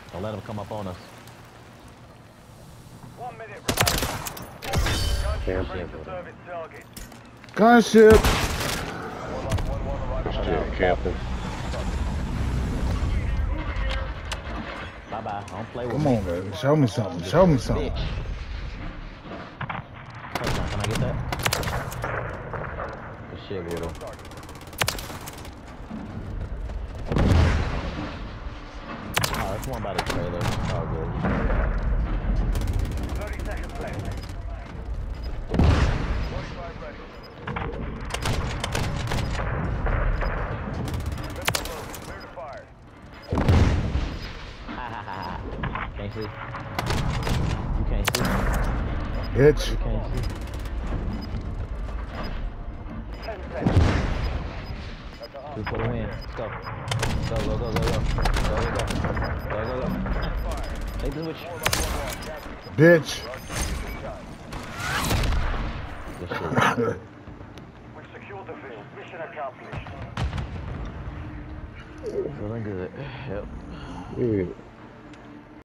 Don't let them come up on us. 1 minute remaining. Gunship ready to serve its target. Gunship. Shit, Captain. Bye bye. Don't play with Come me. on, baby. Show me something. Show me something. Bitch. Touchdown. Can I get that? Good shit, Weirdo. Oh, that's one by the trailer. Oh, good. 30 seconds left. 45 ready. Pistol loaded. Clear to fire. Ha ha ha. Can't see. You can't see. Bitch. You can't see. 10 seconds. Two for the win. Let's go. Go, go, go, go, go. Go, go, go. Go, go, go. Take the switch. Bitch. Good shit. We've secured the field. Mission accomplished. Feeling good. Yep. Yeah.